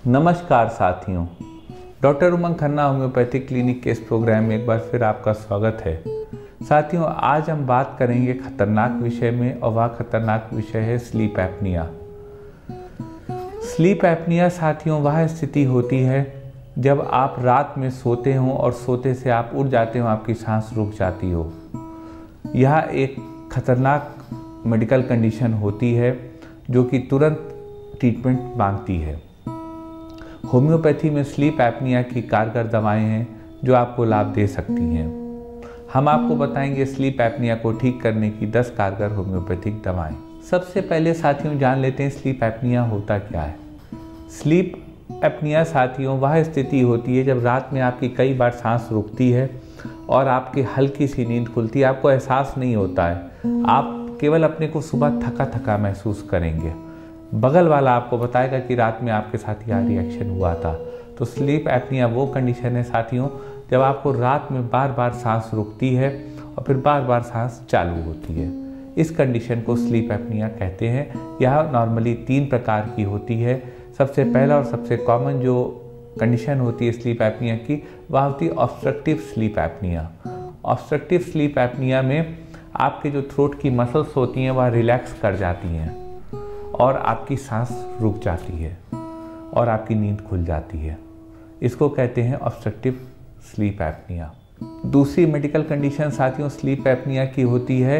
नमस्कार साथियों, doctor Umang Khanna homeopathic clinic के इस प्रोग्राम में एक बार फिर आपका स्वागत है। साथियों, आज हम बात करेंगे खतरनाक विषय में, और वह खतरनाक विषय है स्लीप एपनिया। स्लीप एपनिया साथियों वह स्थिति होती है जब आप रात में सोते हो और सोते से आप उठ जाते हो, आपकी सांस रुक जाती हो। यह एक खतरनाक मेडिकल कंडीशन होती है जो कि तुरंत ट्रीटमेंट मांगती है। होम्योपैथी में स्लीप एपनिया की कारगर दवाएं हैं जो आपको लाभ दे सकती हैं। हम आपको बताएंगे स्लीप एपनिया को ठीक करने की 10 कारगर होम्योपैथिक दवाएं। सबसे पहले साथियों जान लेते हैं स्लीप एपनिया होता क्या है। स्लीप एपनिया साथियों वह स्थिति होती है जब रात में आपकी कई बार सांस रुकती है और आपकी हल्की सी नींद खुलती है। आपको एहसास नहीं होता है, आप केवल अपने को सुबह थका थका महसूस करेंगे। बगल वाला आपको बताएगा कि रात में आपके साथ यह रिएक्शन हुआ था। तो स्लीप एपनिया वो कंडीशन है साथियों जब आपको रात में बार बार सांस रुकती है और फिर बार बार सांस चालू होती है। इस कंडीशन को स्लीप एपनिया कहते हैं। यह नॉर्मली 3 प्रकार की होती है। सबसे पहला और सबसे कॉमन जो कंडीशन होती है स्लीप एपनिया की, वह होती है obstructive sleep apnoea. Obstructive sleep apnoea में आपके जो थ्रोट की मसल्स होती हैं वह रिलैक्स कर जाती हैं और आपकी सांस रुक जाती है और आपकी नींद खुल जाती है। इसको कहते हैं ऑब्स्ट्रक्टिव स्लीप एपनिया। दूसरी मेडिकल कंडीशन साथियों स्लीप एपनिया की होती है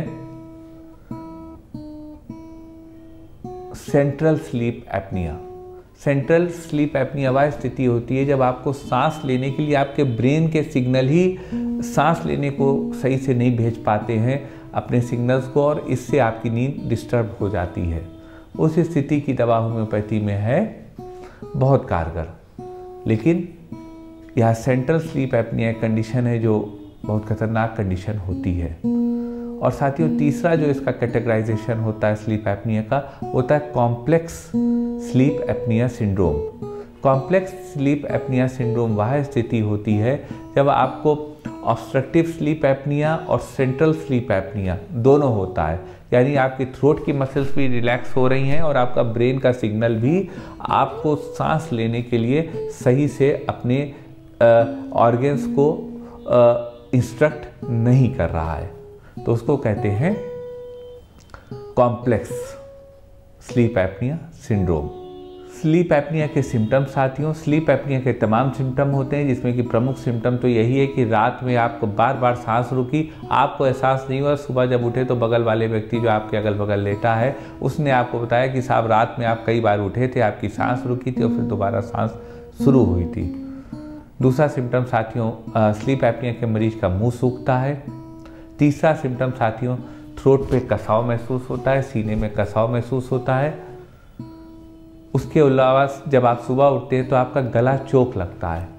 central sleep apnoea. Central sleep apnoea वह स्थिति होती है जब आपको सांस लेने के लिए आपके ब्रेन के सिग्नल ही सांस लेने को सही से नहीं भेज पाते हैं अपने सिग्नल्स को, और इससे आपकी नींद डिस्टर्ब हो जाती है। उस स्थिति की दवा होम्योपैथी में है बहुत कारगर। लेकिन यह सेंट्रल स्लीप एपनिया कंडीशन है जो बहुत खतरनाक कंडीशन होती है। और साथियों तीसरा जो इसका कैटेगराइजेशन होता है स्लीप एपनिया का, होता है complex sleep apnoea syndrome. Complex sleep apnoea syndrome वह स्थिति होती है जब आपको ऑब्स्ट्रक्टिव स्लीप एपनिया और सेंट्रल स्लीप एपनिया दोनों होता है। यानी आपकी थ्रोट की मसल्स भी रिलैक्स हो रही हैं और आपका ब्रेन का सिग्नल भी आपको सांस लेने के लिए सही से अपने ऑर्गन्स को इंस्ट्रक्ट नहीं कर रहा है। तो उसको कहते हैं complex sleep apnoea syndrome. Sleep apnoea के सिम्टम साथियों, स्लीप एपनिया के तमाम सिम्टम होते हैं जिसमें कि प्रमुख सिम्टम तो यही है कि रात में आपको बार बार सांस रुकी, आपको एहसास नहीं हुआ। सुबह जब उठे तो बगल वाले व्यक्ति जो आपके अगल बगल लेटा है उसने आपको बताया कि साहब रात में आप कई बार उठे थे, आपकी सांस रुकी थी और फिर दोबारा सांस शुरू हुई थी। दूसरा सिम्टम साथियों स्लीप एपनिया के मरीज का मुँह सूखता है। तीसरा सिम्टम साथियों थ्रोट पे कसाव महसूस होता है, सीने में कसाव महसूस होता है। उसके अलावा जब आप सुबह उठते हैं तो आपका गला चोक लगता है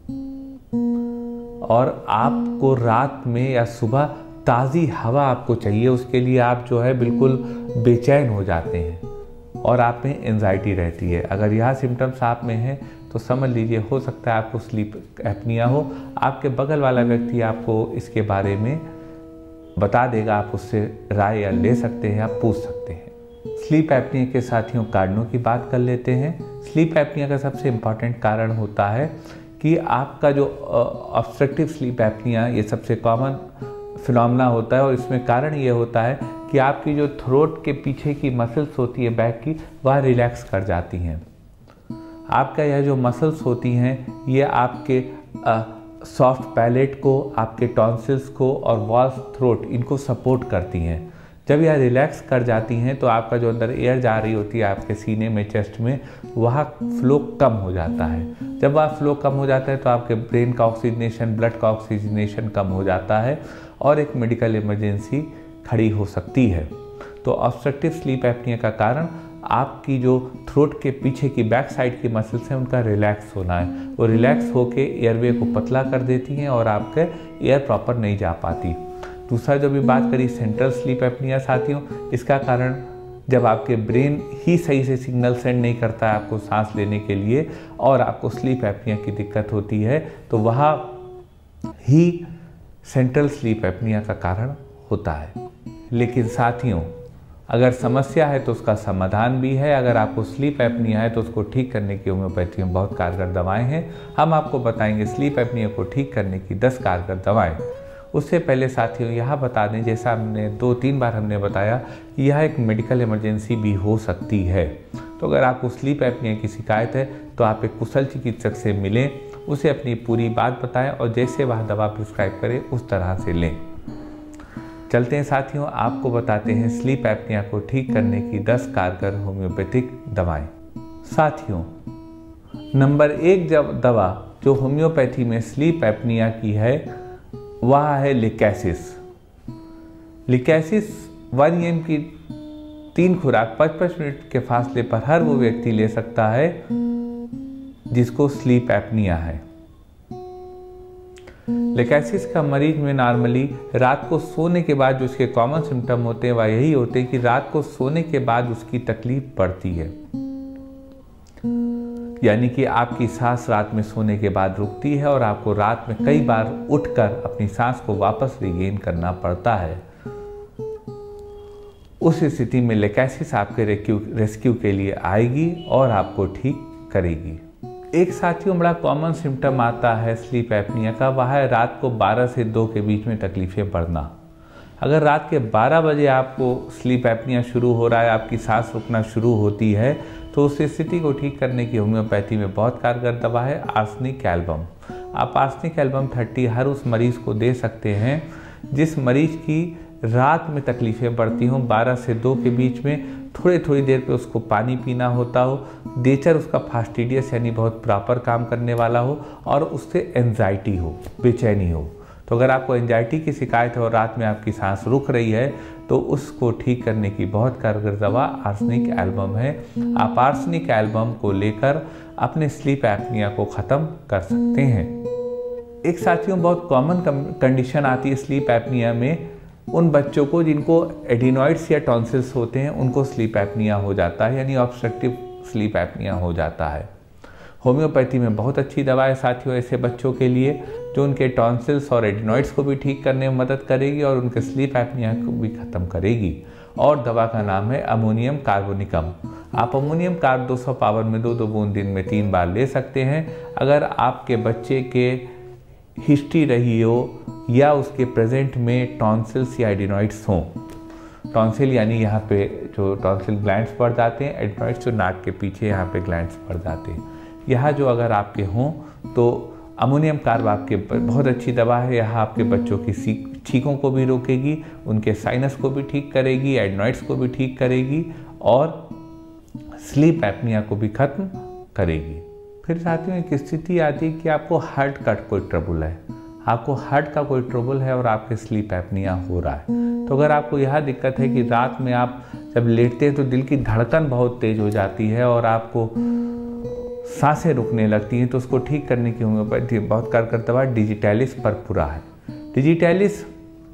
और आपको रात में या सुबह ताज़ी हवा आपको चाहिए। उसके लिए आप जो है बिल्कुल बेचैन हो जाते हैं और आप में एंजाइटी रहती है। अगर यह सिम्टम्स आप में हैं तो समझ लीजिए हो सकता है आपको स्लीप एपनिया हो। आपके बगल वाला व्यक्ति आपको इसके बारे में बता देगा, आप उससे राय या ले सकते हैं, आप पूछ सकते हैं। स्लीप एपनिया के साथियों कारणों की बात कर लेते हैं। स्लीप एपनिया का सबसे इम्पॉर्टेंट कारण होता है कि आपका जो ऑब्स्ट्रक्टिव स्लीप एपनिया ये सबसे कॉमन फिनोमेना होता है और इसमें कारण ये होता है कि आपकी जो थ्रोट के पीछे की मसल्स होती है बैक की, वह रिलैक्स कर जाती हैं। आपका यह जो मसल्स होती हैं ये आपके सॉफ्ट पैलेट को, आपके टॉन्सिल्स को और वॉल्स थ्रोट इनको सपोर्ट करती हैं। जब यह रिलैक्स कर जाती हैं तो आपका जो अंदर एयर जा रही होती है आपके सीने में, चेस्ट में, वह फ्लो कम हो जाता है। जब वह फ्लो कम हो जाता है तो आपके ब्रेन का ऑक्सीजनेशन, ब्लड का ऑक्सीजनेशन कम हो जाता है और एक मेडिकल इमरजेंसी खड़ी हो सकती है। तो ऑब्स्ट्रक्टिव स्लीप एपनिया का कारण आपकी जो थ्रोट के पीछे की बैक साइड की मसल्स हैं उनका रिलैक्स होना है। वो रिलैक्स होके एयरवे को पतला कर देती हैं और आपके एयर प्रॉपर नहीं जा पाती। दूसरा जो भी बात करी सेंट्रल स्लीप एपनिया साथियों, इसका कारण जब आपके ब्रेन ही सही से सिग्नल सेंड नहीं करता है आपको सांस लेने के लिए और आपको स्लीप एपनिया की दिक्कत होती है तो वह ही सेंट्रल स्लीप एपनिया का कारण होता है। लेकिन साथियों अगर समस्या है तो उसका समाधान भी है। अगर आपको स्लीप एपनिया है तो उसको ठीक करने की होम्योपैथी में बहुत कारगर दवाएं हैं। हम आपको बताएंगे स्लीप एपनिया को ठीक करने की 10 कारगर दवाएं। उससे पहले साथियों यह बता दें, जैसा हमने 2-3 बार हमने बताया, यह एक मेडिकल इमरजेंसी भी हो सकती है। तो अगर आपको स्लीप एपनिया की शिकायत है तो आप एक कुशल चिकित्सक से मिलें, उसे अपनी पूरी बात बताएं और जैसे वह दवा प्रिस्क्राइब करे उस तरह से लें। चलते हैं साथियों, आपको बताते हैं स्लीप एपनिया को ठीक करने की 10 कारगर होम्योपैथिक दवाएं। साथियों, नंबर 1 दवा जो होम्योपैथी में स्लीप एपनिया की है वह है लिकैसिस। लिकैसिस 1 mg की 3 खुराक 55 मिनट के फासले पर हर वो व्यक्ति ले सकता है जिसको स्लीप एपनिया है। लिकैसिस का मरीज में नॉर्मली रात को सोने के बाद जो उसके कॉमन सिम्टम होते हैं वह यही होते हैं कि रात को सोने के बाद उसकी तकलीफ बढ़ती है, यानी कि आपकी सांस रात में सोने के बाद रुकती है और आपको रात में कई बार उठकर अपनी सांस को वापस रिगेन करना पड़ता है। उस स्थिति में लिकैसिस आपके रेस्क्यू के लिए आएगी और आपको ठीक करेगी। एक साथियों बड़ा कॉमन सिम्टम आता है स्लीप एपनिया का, वह है रात को 12 से 2 के बीच में तकलीफें बढ़ना। अगर रात के 12 बजे आपको स्लीप एपनिया शुरू हो रहा है, आपकी सांस रुकना शुरू होती है, तो उस स्थिति को ठीक करने की होम्योपैथी में बहुत कारगर दवा है आर्सेनिक एल्बम। आप आर्सेनिक एल्बम 30 हर उस मरीज को दे सकते हैं जिस मरीज की रात में तकलीफ़ें बढ़ती हों। 12 से 2 के बीच में थोड़ी देर पे उसको पानी पीना होता हो, नेचर उसका फास्टिडियस यानी बहुत प्रॉपर काम करने वाला हो और उससे एंजाइटी हो, बेचैनी हो। तो अगर आपको एंजाइटी की शिकायत है और रात में आपकी सांस रुक रही है तो उसको ठीक करने की बहुत कारगर दवा आर्सेनिक एल्बम है। आप आर्सेनिक एल्बम को लेकर अपने स्लीप एपनिया को ख़त्म कर सकते हैं। एक साथियों बहुत कॉमन कंडीशन आती है स्लीप एपनिया में उन बच्चों को जिनको एडिनॉइड्स या टॉन्सिल्स होते हैं, उनको स्लीप एपनिया हो जाता है, यानी ऑब्स्ट्रक्टिव स्लीप एपनिया हो जाता है। होम्योपैथी में बहुत अच्छी दवा है साथियों ऐसे बच्चों के लिए, जो उनके टॉन्सिल्स और एडिनॉइड्स को भी ठीक करने में मदद करेगी और उनके स्लीप एपनिया को भी ख़त्म करेगी। और दवा का नाम है अमोनियम कार्बोनिकम। आप अमोनियम कार्ब 200 पावर में 2 बूंद दिन में 3 बार ले सकते हैं। अगर आपके बच्चे के हिस्ट्री रही हो या उसके प्रेजेंट में टॉन्सिल्स या एडिनॉइड्स हों, टॉन्सिल यानी यहाँ पे जो टॉन्सिल ग्लैंड्स पड़ जाते हैं, एडिनॉइड्स जो नाक के पीछे यहाँ पे ग्लैंड्स पड़ जाते हैं, यह जो अगर आपके हों तो अमोनियम कार्ब आपके बहुत अच्छी दवा है। यह आपके बच्चों की छींकों को भी रोकेगी, उनके साइनस को भी ठीक करेगी, एडिनॉइड्स को भी ठीक करेगी और स्लीप एपनिया को भी खत्म करेगी। फिर साथियों एक स्थिति आती है कि आपको हार्ट का कोई ट्रबल है, आपको हार्ट का कोई ट्रबल है और आपके स्लीप एपनिया हो रहा है। तो अगर आपको यह दिक्कत है कि रात में आप जब लेटते हैं तो दिल की धड़कन बहुत तेज हो जाती है और आपको सांसें रुकने लगती हैं, तो उसको ठीक करने की होम्योपैथी बहुत कारगर दवा डिजिटैलिस परपुरा है। डिजिटैलिस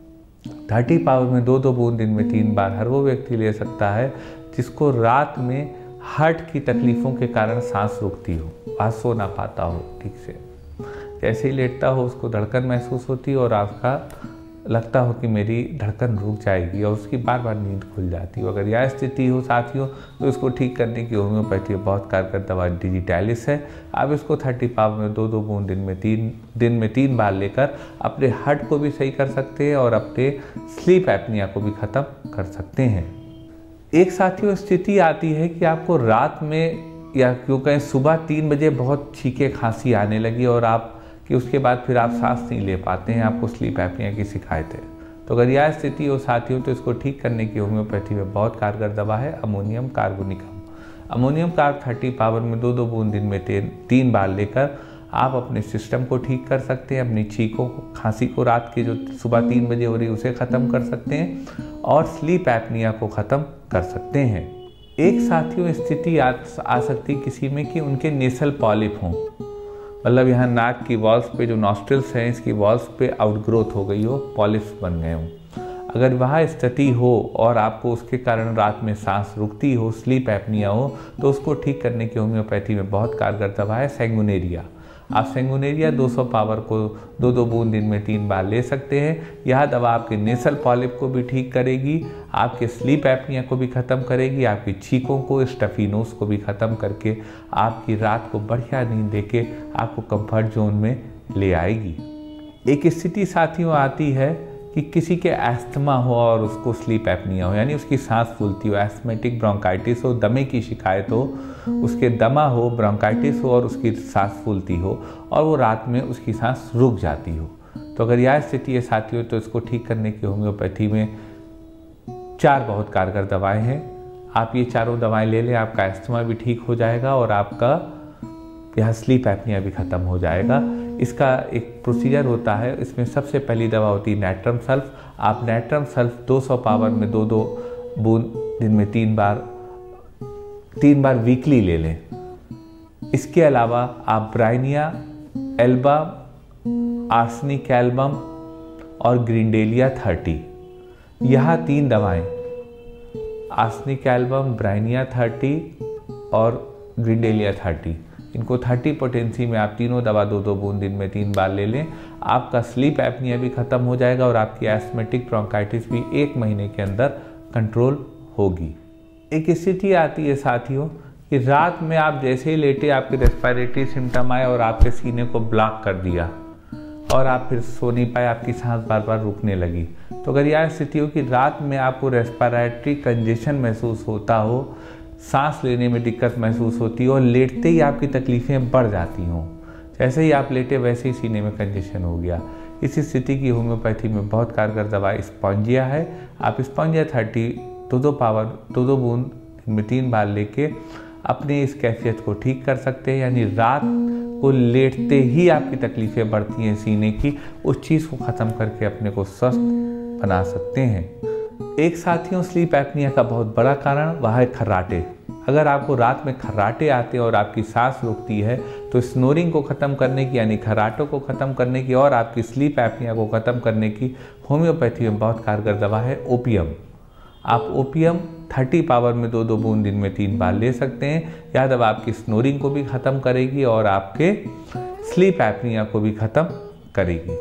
30 पावर में 2 बूंद दिन में 3 बार हर वो व्यक्ति ले सकता है जिसको रात में हार्ट की तकलीफ़ों के कारण सांस रुकती हो, आज सो ना पाता हो ठीक से। जैसे ही लेटता हो उसको धड़कन महसूस होती है और आपका लगता हो कि मेरी धड़कन रुक जाएगी और उसकी बार बार नींद खुल जाती हो। अगर यह स्थिति हो साथियों तो इसको ठीक करने की होम्योपैथी बहुत कारगर दवा डिजिटैलिस है। आप इसको 30 पावर में 2 बूंद दिन में 3 बार लेकर अपने हार्ट को भी सही कर सकते हैं और अपने स्लीप एपनिया को भी ख़त्म कर सकते हैं। एक साथियों स्थिति आती है कि आपको रात में या क्यों कहें सुबह 3 बजे बहुत छींके खांसी आने लगी और आप कि उसके बाद फिर आप सांस नहीं ले पाते हैं, आपको स्लीप एपनिया की शिकायत है। तो अगर यह स्थिति हो साथियों तो इसको ठीक करने की होम्योपैथी में बहुत कारगर दवा है ammonium carbonicum. Ammonium carb 30 power में 2 बूंद दिन में 3 बार लेकर आप अपने सिस्टम को ठीक कर सकते हैं, अपनी छींकों को खांसी को रात की जो सुबह 3 बजे हो रही है उसे ख़त्म कर सकते हैं और स्लीप एपनिया को ख़त्म कर सकते हैं। एक साथियों स्थिति आ सकती किसी में कि उनके नेसल पॉलिप हों, मतलब यहाँ नाक की वॉल्स पे जो नॉस्ट्रिल्स हैं इसकी वॉल्स पे आउटग्रोथ हो गई हो, पॉलिप्स बन गए हों। अगर वह स्थिति हो और आपको उसके कारण रात में सांस रुकती हो, स्लीप एपनिया हो, तो उसको ठीक करने की होम्योपैथी में बहुत कारगर दवा है सैंगुनेरिया। आप सेंगुनेरिया 200 पावर को 2-2 बूंद दिन में 3 बार ले सकते हैं। यह दवा आपके नेसल पॉलिप को भी ठीक करेगी, आपके स्लीप एपनिया को भी ख़त्म करेगी, आपकी छींकों को, स्टफी नोज को भी ख़त्म करके आपकी रात को बढ़िया नींद देके आपको कंफर्ट जोन में ले आएगी। एक स्थिति साथियों आती है कि किसी के एस्थमा हो और उसको स्लीप एपनिया हो, यानी उसकी सांस फूलती हो, एस्थमेटिक ब्रोंकाइटिस हो, दमे की शिकायत हो, उसके दमा हो, ब्रोंकाइटिस हो और उसकी सांस फूलती हो और वो रात में उसकी सांस रुक जाती हो। तो अगर यह स्थिति है साथियों, तो इसको ठीक करने की होम्योपैथी में 4 बहुत कारगर दवाएं हैं। आप ये चारों दवाएं ले लें, आपका एस्थमा भी ठीक हो जाएगा और आपका यह स्लीप एपनिया भी ख़त्म हो जाएगा। इसका एक प्रोसीजर होता है, इसमें सबसे पहली दवा होती है नैट्रम सल्फ। आप नैट्रम सल्फ 200 पावर में 2-2 बूंद दिन में 3 बार वीकली ले लें। इसके अलावा आप ब्राइनिया, एल्बम, आर्सेनिक एल्बम और ग्रिंडेलिया 30, यह 3 दवाएं, आर्सेनिक एल्बम, ब्राइनिया 30 और ग्रिंडेलिया 30, इनको 30 पोटेंसी में आप तीनों दवा 2-2 बूंद दिन में 3 बार ले लें। आपका स्लीप एपनिया भी ख़त्म हो जाएगा और आपकी एस्थमेटिक ब्रोंकाइटिस भी 1 महीने के अंदर कंट्रोल होगी। एक स्थिति आती है साथियों कि रात में आप जैसे ही लेटे आपके रेस्पिरेटरी सिम्टम आए और आपके सीने को ब्लॉक कर दिया और आप फिर सो नहीं पाए, आपकी सांस बार बार रुकने लगी। तो अगर यह स्थिति हो कि रात में आपको रेस्पिरेटरी कंजेशन महसूस होता हो, सांस लेने में दिक्कत महसूस होती हो और लेटते ही आपकी तकलीफ़ें बढ़ जाती हों, जैसे ही आप लेटे वैसे ही सीने में कंजेशन हो गया, इस स्थिति की होम्योपैथी में बहुत कारगर दवा स्पॉन्जिया है। आप स्पॉन्जिया 30 2-2 बूंद दिन में 3 बार लेके अपने इस कैफियत को ठीक कर सकते हैं, यानी रात को लेटते ही आपकी तकलीफ़ें बढ़ती हैं सीने की, उस चीज़ को ख़त्म करके अपने को स्वस्थ बना सकते हैं। एक साथियों स्लीप एपनिया का बहुत बड़ा कारण वह है खर्राटे। अगर आपको रात में खर्राटे आते हैं और आपकी सांस रुकती है, तो स्नोरिंग को ख़त्म करने की, यानी खर्राटों को ख़त्म करने की और आपकी स्लीप एपनिया को ख़त्म करने की होम्योपैथी में बहुत कारगर दवा है ओपियम। आप ओपियम 30 पावर में 2-2 बूंद दिन में 3 बार ले सकते हैं। यह दवा आपकी स्नोरिंग को भी ख़त्म करेगी और आपके स्लीप एपनिया को भी ख़त्म करेगी।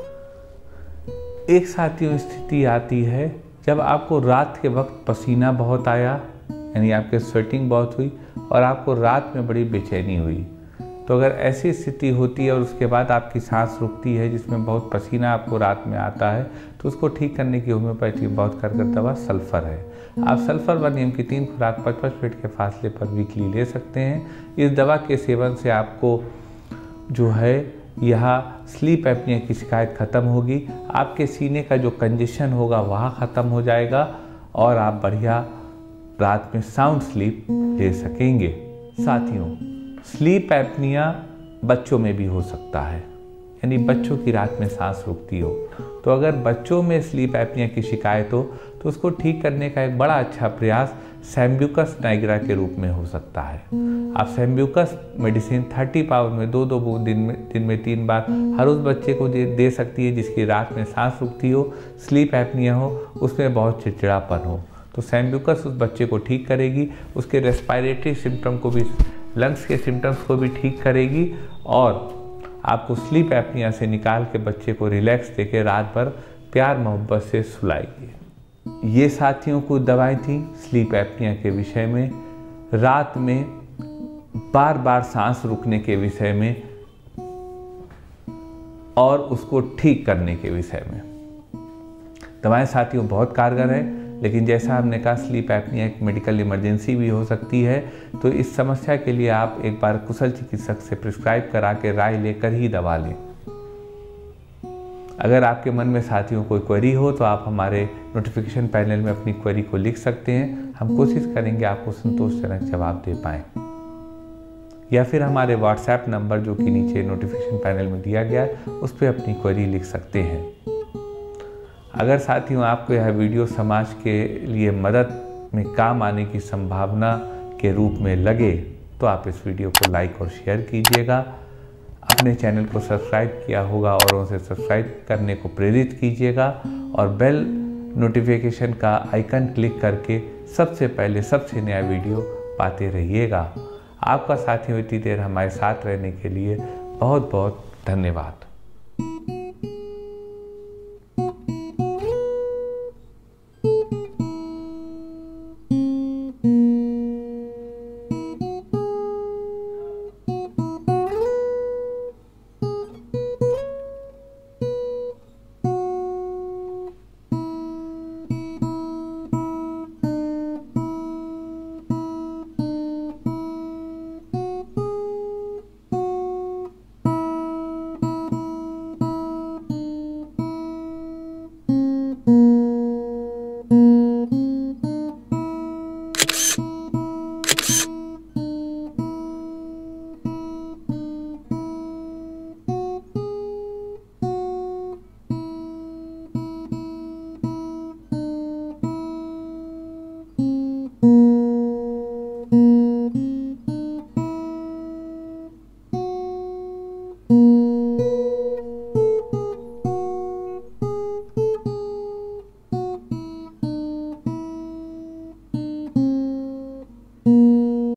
एक साथियों स्थिति आती है जब आपको रात के वक्त पसीना बहुत आया, यानी आपके स्वेटिंग बहुत हुई और आपको रात में बड़ी बेचैनी हुई। तो अगर ऐसी स्थिति होती है और उसके बाद आपकी सांस रुकती है जिसमें बहुत पसीना आपको रात में आता है, तो उसको ठीक करने की होम्योपैथी बहुत कारगर दवा सल्फर है। आप सल्फर वनियम की 3 खुराक 5-5 मिनट के फासले पर वीकली ले सकते हैं। इस दवा के सेवन से आपको जो है यह स्लीप एपनिया की शिकायत ख़त्म होगी, आपके सीने का जो कंजेशन होगा वह ख़त्म हो जाएगा और आप बढ़िया रात में साउंड स्लीप ले सकेंगे। साथियों स्लीप एपनिया बच्चों में भी हो सकता है, यानी बच्चों की रात में सांस रुकती हो। तो अगर बच्चों में स्लीप एपनिया की शिकायत हो तो उसको ठीक करने का एक बड़ा अच्छा प्रयास सैम्ब्यूकस नाइग्रा के रूप में हो सकता है। आप सैम्ब्यूकस मेडिसिन 30 पावर में 2-2 बूंद दिन में 3 बार हर उस बच्चे को दे सकती है जिसकी रात में सांस रुकती हो, स्लीप एपनिया हो, उसमें बहुत चिड़चिड़ापन हो। तो सैम्ब्यूकस उस बच्चे को ठीक करेगी, उसके रेस्पिरेटरी सिम्टम को भी, लंग्स के सिम्टम्स को भी ठीक करेगी और आपको स्लीप एपनिया से निकाल के बच्चे को रिलैक्स देके रात भर प्यार मोहब्बत से सुलाएगी। ये साथियों को दवाएं थी स्लीप एपनिया के विषय में, रात में बार बार सांस रुकने के विषय में और उसको ठीक करने के विषय में। दवाएं साथियों बहुत कारगर है, लेकिन जैसा हमने कहा स्लीप एपनिया एक मेडिकल इमरजेंसी भी हो सकती है। तो इस समस्या के लिए आप एक बार कुशल चिकित्सक से प्रिस्क्राइब करा के राय लेकर ही दवा लें। अगर आपके मन में साथियों कोई क्वेरी हो तो आप हमारे नोटिफिकेशन पैनल में अपनी क्वेरी को लिख सकते हैं, हम कोशिश करेंगे आपको संतोषजनक जवाब दे पाएँ। या फिर हमारे व्हाट्सएप नंबर जो कि नीचे नोटिफिकेशन पैनल में दिया गया है उस पर अपनी क्वेरी लिख सकते हैं। अगर साथियों आपको यह वीडियो समाज के लिए मदद में काम आने की संभावना के रूप में लगे तो आप इस वीडियो को लाइक और शेयर कीजिएगा। अपने चैनल को सब्सक्राइब किया होगा और उसे सब्सक्राइब करने को प्रेरित कीजिएगा और बेल नोटिफिकेशन का आइकन क्लिक करके सबसे पहले सबसे नया वीडियो पाते रहिएगा। आपका साथियों इतनी देर हमारे साथ रहने के लिए बहुत बहुत धन्यवाद।